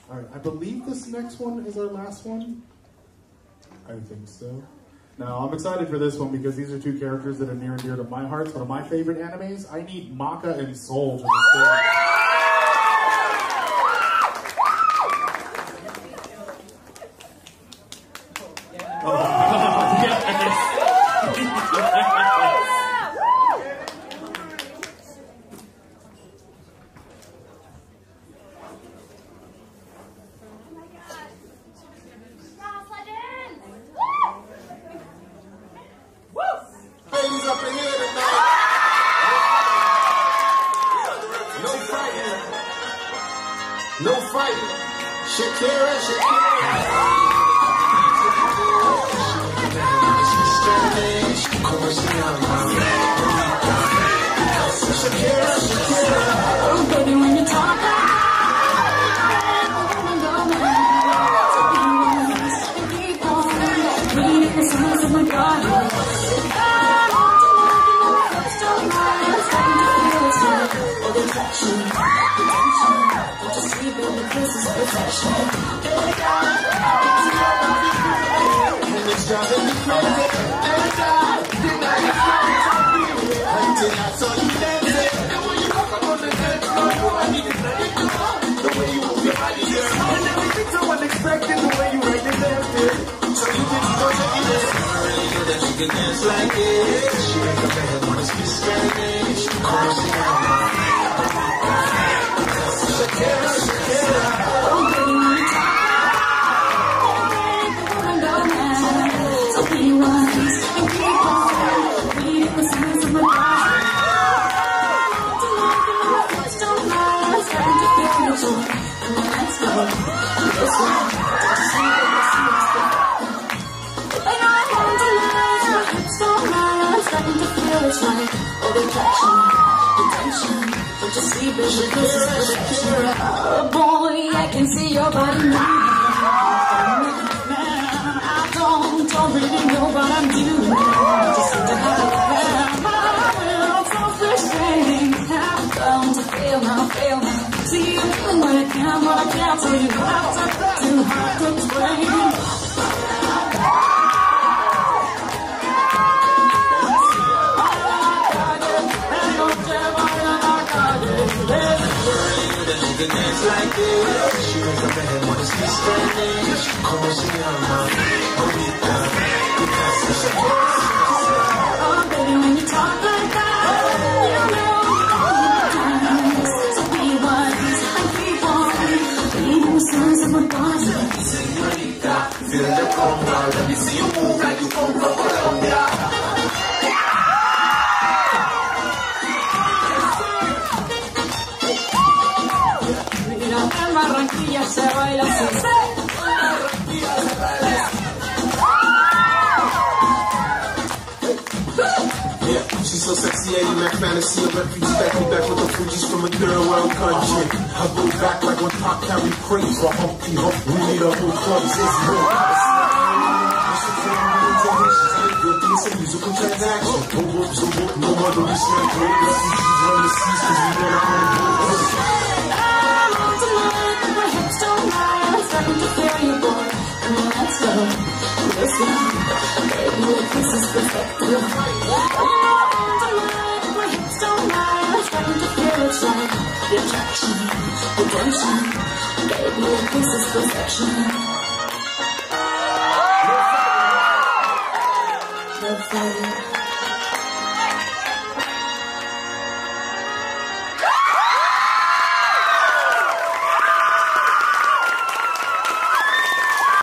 Alright, I believe this next one is our last one. I think so. Now, I'm excited for this one because these are two characters that are near and dear to my heart. It's one of my favorite animes. I need Maka and Soul to the stage. Up in here tonight. No fighting. No fighting. Shakira, Shakira. Shakira, Shakira. Oh, baby, when you talk you can dance like it. She ain't come back, wanna speak Spanish. Shakira, Shakira. Oh, baby, when you talk, the woman go mad. So be wise and keep on reading the signs of my body. Tonight, my voice don't lie. I'm starting to feel your joy. And the lights go up. This one, don't you see that this is the and I want to lie. My hips don't lie. I'm starting to feel it's right. All the attraction, the tension. Don't you see, baby, this is Shakira. Oh boy, I can see your body moving. Man, I don't really know what I'm doing. I just seem to have my will self-restraint. I've come to fail now. See, I'm doing what I can, so you have to too hard to explain. You can dance like this. She ain't come back, wanna speak Spanish. Como se llama? Bonita. Oh, baby, when you talk like that, you know so be wise and keep on reading the signs of my body. Señorita, feel the conga. Let me see you move like you come from Colombia. Barranquilla se baila así. Barranquilla se baila así. Yeah, she's so sexy, ain't like fantasy. A refugee back me back with the Fugees from a third world country. I go back like when Pop carry praise for Humpty Hump. We need a whole club, it's more. It's a musical transaction. No mother, we snap gold. Refugees run the seas cause we run our own boat. Starting to feel you, boy. Come on, let's go. Listen, baby, this is perfected. You know I'm tonight. My hips don't lie. I'm starting to feel it's right. The attraction, the tension. Baby, this is perfection.